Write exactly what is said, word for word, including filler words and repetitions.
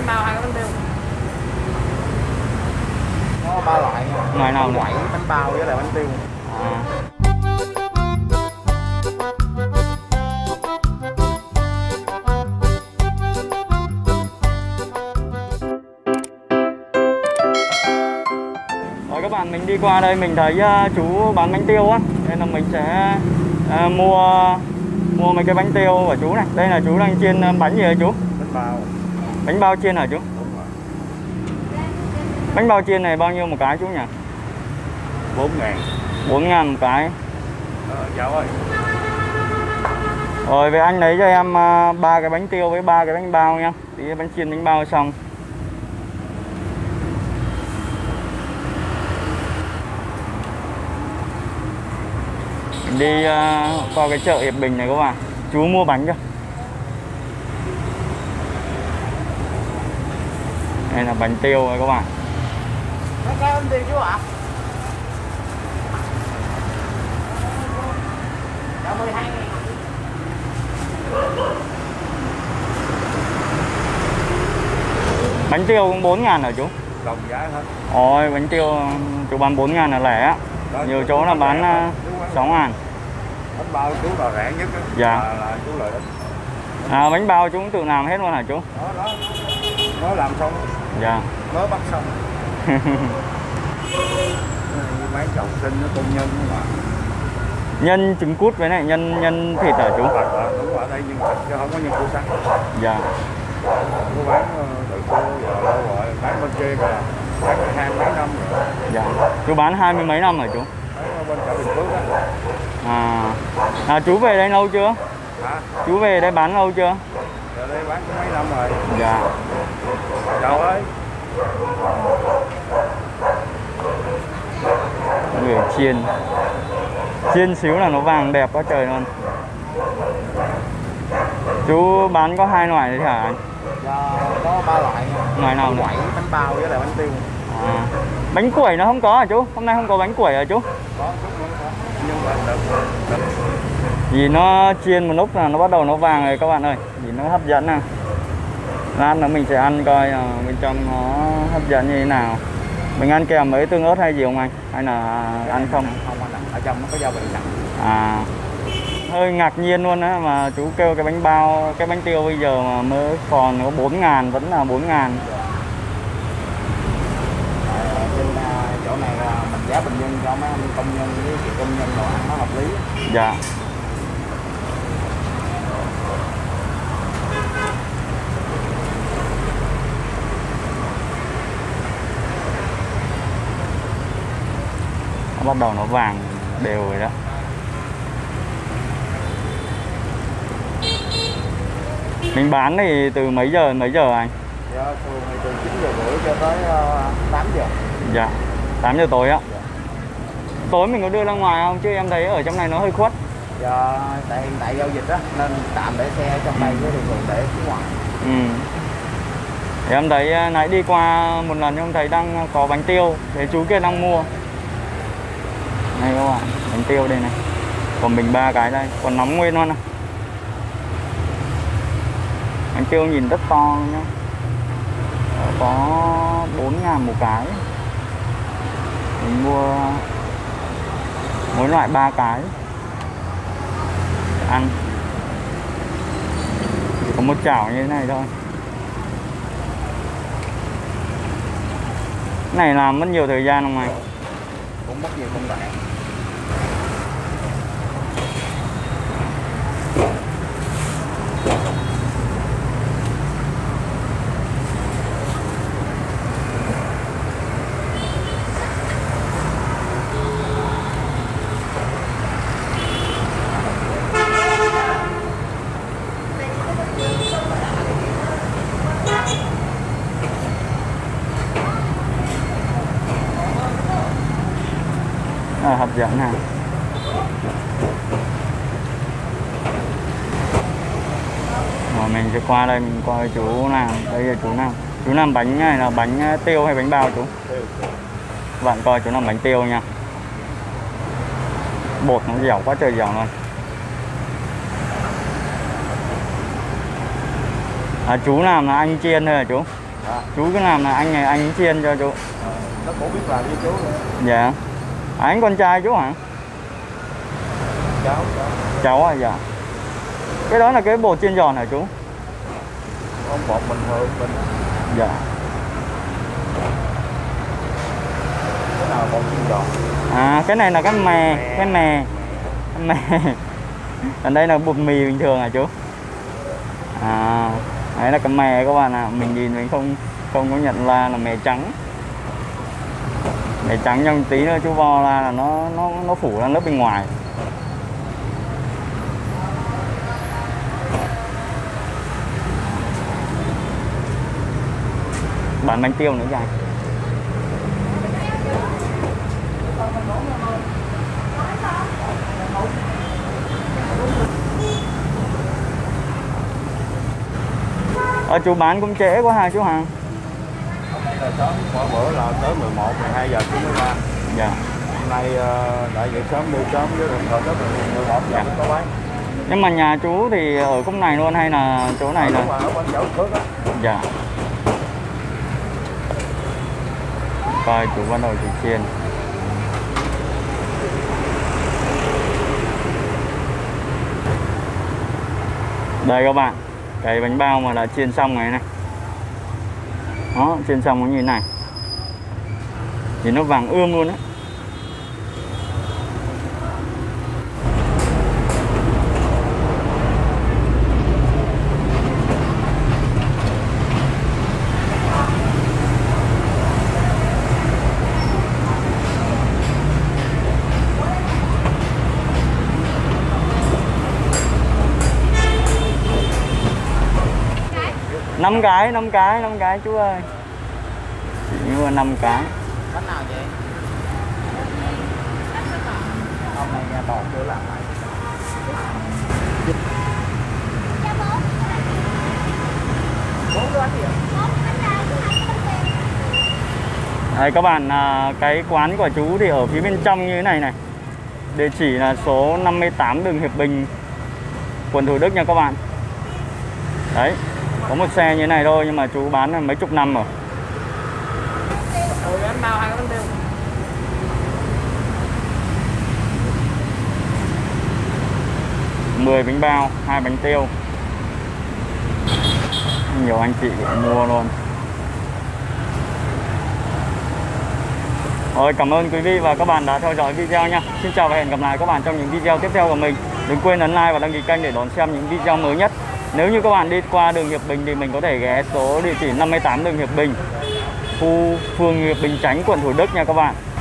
bánh bao hay bánh tiêu? Có ba loại nha. Loại nào nữa? Quẩy, bánh bao với lại bánh tiêu. À. Rồi các bạn, mình đi qua đây mình thấy uh, chú bán bánh tiêu á, nên là mình sẽ uh, mua mua mấy cái bánh tiêu của chú này. Đây là chú đang chiên bánh gì hả chú? Bánh bao. Bánh bao chiên hả chú? Đúng rồi. Bánh bao chiên này bao nhiêu một cái chú nhỉ? bốn ngàn. bốn ngàn một cái. Ờ, cháu ơi. Rồi về anh lấy cho em ba cái bánh tiêu với ba cái bánh bao nha. Tí bánh chiên bánh bao xong. Mình đi uh, qua cái chợ Hiệp Bình này các bạn. Chú mua bánh chưa? Đây là bánh tiêu rồi các bạn. Cái bánh tiêu chú ạ? Dạ mười hai ngàn. Bánh tiêu cũng bốn ngàn hả chú? Đồng giá hết. Ôi bánh tiêu chú bán bốn ngàn là lẻ á. Nhiều chỗ là bán sáu ngàn. Bánh bao chú là rẻ nhất đó. Dạ. Là, là chú lợi ích. À, bánh bao chú cũng tự làm hết luôn hả chú? Đó đó. Nó làm xong. Dạ. Mới bắt xong. Mấy chồng sinh nó công nhân mà. Nhân trứng cút với này nhân nhân thịt hả chú? Đúng rồi, đúng rồi, đây nhân thịt chứ không có nhân củ sắn. Dạ. Cô bán từ cô giờ lâu rồi, bán bên kia kìa, bán hai mấy năm rồi. Dạ. Chú bán hai mươi mấy năm hả chú? Bán bên chợ Bình Phước á. À. À chú về đây lâu chưa? Hả? Chú về đây bán lâu chưa? Giờ đây bán cũng mấy năm rồi. Dạ. Chào ơi. Người chiên. Chiên xíu là nó vàng đẹp quá trời luôn. Chú bán có hai loại đấy hả anh? Dạ, có ba loại nha. Loại nào nữa? Quẩy, bánh bao với lại bánh tiêu. À. Bánh quẩy nó không có hả chú? Hôm nay không có bánh quẩy hả chú? Có, chút nữa có. Nhưng mà được, được. Vì nó chiên một lúc là nó bắt đầu nó vàng rồi các bạn ơi. Vì nó hấp dẫn nè. Lát nữa mình sẽ ăn coi uh, bên trong nó hấp dẫn như thế nào. Mình ăn kèm với tương ớt hay gì không anh? Hay là ăn không? Không anh ạ, ở trong nó có gia vị sẵn. À. Hơi ngạc nhiên luôn á, mà chú kêu cái bánh bao, cái bánh tiêu bây giờ mà mới còn có bốn ngàn, vẫn là bốn ngàn. À, trên uh, chỗ này uh, mình giá bình dân cho mấy anh công nhân với chị công nhân đồ ăn nó hợp lý. Dạ. Nó bắt đầu nó vàng đều rồi đó. Mình bán thì từ mấy giờ đến mấy giờ anh? Dạ, thường thì từ chín giờ rưỡi cho tới uh, tám giờ. Dạ, tám giờ tối á. Dạ. Tối mình có đưa ra ngoài không? Chứ em thấy ở trong này nó hơi khuất. Dạ, tại hiện tại giao dịch á, nên tạm để xe trong đây chứ thường thường để phía ngoài. Ừ. Thì em thấy nãy đi qua một lần em thấy đang có bánh tiêu, thế chú kia đang mua. Đây các bạn, bánh tiêu đây này. Còn mình ba cái đây, còn nóng nguyên luôn này. Bánh tiêu nhìn rất to nhá. Có bốn ngàn một cái. Mình mua mỗi loại ba cái để ăn. Chỉ có một chảo như thế này thôi. Cái này làm mất nhiều thời gian không anh? Cũng mất nhiều công đoạn. À, hấp dẫn nè. Rồi mình sẽ qua đây mình coi chú làm. Đây là chú làm. Chú làm bánh này là bánh tiêu hay bánh bao chú? Tiêu. Bạn coi chú làm bánh tiêu nha. Bột nó dẻo quá trời dẻo luôn. À, chú làm là anh chiên thôi hả chú? À. Chú cứ làm là anh này anh chiên cho chú. Ờ, nó cũng biết làm với chú nữa. Dạ. À, anh con trai chú hả? Cháu, cháu. Cháu à, dạ. Cái đó là cái bột chiên giòn hả chú? Con bột bình thường mình. Dạ. Cái nào bột chiên giòn? À, cái này là cái mè, cái mè. Cái mè. Còn đây là bột mì bình thường hả chú? À, đấy là cái mè các bạn ạ. À. Mình nhìn mình không không có nhận ra là mè trắng. Mè trắng trong tí nữa chú vo ra là nó nó nó phủ ra lớp bên ngoài. Bán bánh tiêu nữa kìa. Ờ, chú bán cũng trễ quá ha chú hả? Hôm nay là sớm, mỗi bữa là tới mười một, mười hai giờ chú mới ra. Dạ. Hôm nay uh, đại dậy sớm đi sớm với đồng thời tới mười một giờ mới có bán. Nhưng mà nhà chú thì ở khúc này luôn hay là chỗ này là? Ở bên chỗ trước á. Dạ. Coi chú bắt đầu chú chiên. Đây các bạn, cái bánh bao mà đã chiên xong này này. Đó, chiên xong nó như thế này. Thì nó vàng ươm luôn đấy. năm cái, năm cái, năm cái chú ơi. Chỉ mua năm cái. Bánh nào vậy? Hôm nay nhà bò chưa làm lại. Bốn đứa gì ạ? Đây các bạn, à, cái quán của chú thì ở phía bên trong như thế này này. Địa chỉ là số năm mươi tám đường Hiệp Bình, quận Thủ Đức nha các bạn. Đấy, có một xe như thế này thôi nhưng mà chú bán là mấy chục năm rồi. Ừ, bánh bao hai cái bánh tiêu. mười bánh bao, hai bánh tiêu. Nhiều anh chị mua luôn. Rồi, cảm ơn quý vị và các bạn đã theo dõi video nha. Xin chào và hẹn gặp lại các bạn trong những video tiếp theo của mình. Đừng quên ấn like và đăng ký kênh để đón xem những video mới nhất. Nếu như các bạn đi qua đường Hiệp Bình thì mình có thể ghé số địa chỉ năm mươi tám đường Hiệp Bình, khu phường Hiệp Bình Chánh, quận Thủ Đức nha các bạn.